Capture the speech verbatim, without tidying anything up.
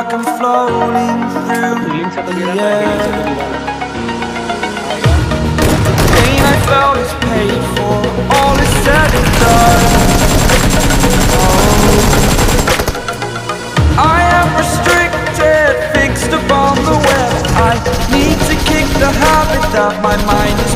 like I'm floating through the air. The pain I felt is paid for, all is said and done. Oh, I am restricted, fixed upon the web. I need to kick the habit that my mind is